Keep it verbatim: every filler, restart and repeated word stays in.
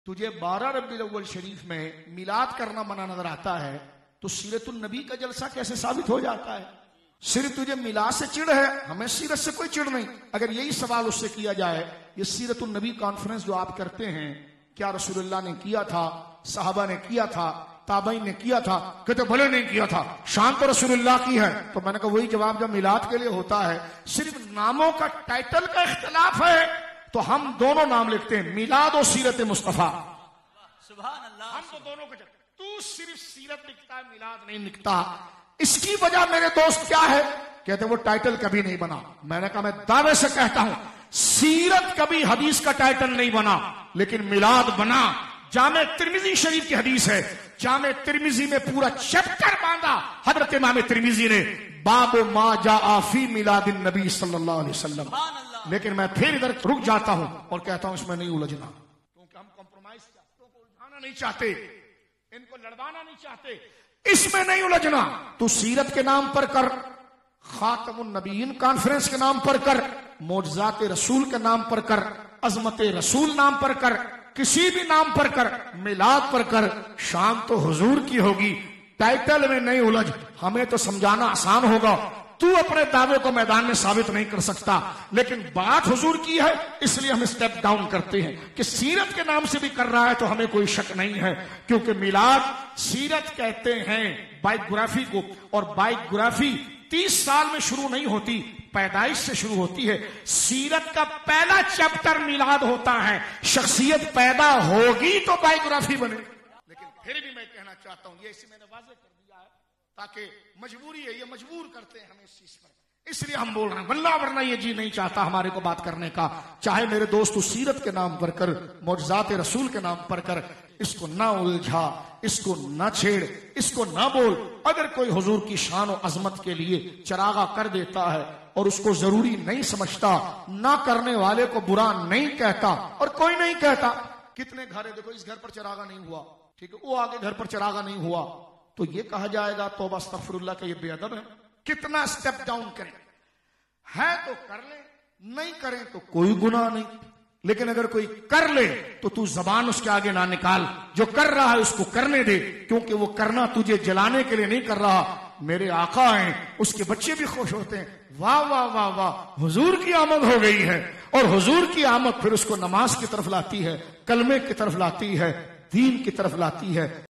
तुझे बारह रबीउल अव्वल शरीफ में मिलाद करना मना नजर आता है तो सीरतुन नबी का जलसा कैसे साबित हो जाता है? सिर्फ तुझे मिलाद से चिढ़ है, हमें सीरत से कोई चिढ़ नहीं। अगर यही सवाल उससे किया जाए, ये सीरतुन नबी कॉन्फ्रेंस जो आप करते हैं, क्या रसूलुल्लाह ने किया था, सहाबा ने किया था, ताबईन ने किया था? कहते भले नहीं किया था, शान तो रसूलुल्लाह की है। तो मैंने कहा वही जवाब जब मिलाद के लिए होता है, सिर्फ नामों का टाइटल का इख्तिलाफ है तो हम दोनों नाम लिखते हैं, मिलाद और सीरत मुस्तफा। सुभान अल्लाह। हम तो दोनों को, तू सिर्फ सीरत लिखता है, मिलाद नहीं लिखता। इसकी वजह मेरे दोस्त क्या है? कहते वो टाइटल कभी नहीं बना। मैंने कहा मैं दावे से कहता हूं सीरत कभी हदीस का टाइटल नहीं बना, लेकिन मिलाद बना। जामे तिरमिजी शरीफ की हदीस है, जामे तिरमिजी में पूरा चैप्टर बांधा हजरत इमाम तिरमिजी ने, बाब मा जा फी मिलादिन नबी सल्लल्लाहु अलैहि वसल्लम। लेकिन मैं फिर इधर रुक जाता हूं और कहता हूं इसमें नहीं उलझना, क्योंकि हम कॉम्प्रोमाइज को उलझाना नहीं चाहते, इनको लड़वाना नहीं चाहते, इसमें नहीं उलझना। तू सीरत के नाम पर कर, खातमुन नबीयीन कॉन्फ्रेंस के नाम पर कर, मोजज़ात रसूल के नाम पर कर, अजमत रसूल नाम पर कर, किसी भी नाम पर कर, मिलाद पर कर, शान तो हुजूर की होगी। टाइटल में नहीं उलझ, हमें तो समझाना आसान होगा, तू अपने दावे को मैदान में साबित नहीं कर सकता, लेकिन बात हुजूर की है इसलिए हम स्टेप डाउन करते हैं कि सीरत के नाम से भी कर रहा है तो हमें कोई शक नहीं है, क्योंकि मिलाद सीरत कहते हैं बायोग्राफी को, और बायोग्राफी तीस साल में शुरू नहीं होती, पैदाइश से शुरू होती है। सीरत का पहला चैप्टर मिलाद होता है, शख्सियत पैदा होगी तो बायोग्राफी बने। लेकिन फिर भी मैं कहना चाहता हूं, ये इसी मैंने वाजे कर दिया है ताकि मजबूरी है, ये मजबूर करते हैं हमें इस चीज पर, इसलिए हम बोल रहे हैं, वल्लाह वरना ये जी नहीं चाहता हमारे को बात करने का। चाहे मेरे दोस्त सीरत के नाम पर कर, मोजज़ात रसूल के नाम पर कर, इसको ना उलझा, इसको ना छेड़, इसको ना बोल। अगर कोई हुजूर की शान और अजमत के लिए चरागा कर देता है और उसको जरूरी नहीं समझता, ना करने वाले को बुरा नहीं कहता, और कोई नहीं कहता। कितने घर है, देखो इस घर पर चरागा नहीं हुआ, ठीक है, वो आगे घर पर चरागा नहीं हुआ, तो ये कहा जाएगा तौबा अस्तगफिरुल्लाह का ये बेअदब है। कितना स्टेप डाउन करें, है तो कर ले, नहीं करें तो कोई गुनाह नहीं। लेकिन अगर कोई कर ले तो तू जबान उसके आगे ना निकाल, जो कर रहा है उसको करने दे, क्योंकि वो करना तुझे जलाने के लिए नहीं कर रहा। मेरे आका हैं, उसके बच्चे भी खुश होते हैं, वाह वाह वाह वाह हुजूर की आमद हो गई है, और हुजूर की आमद फिर उसको नमाज की तरफ लाती है, कलमे की तरफ लाती है, दीन की तरफ लाती है।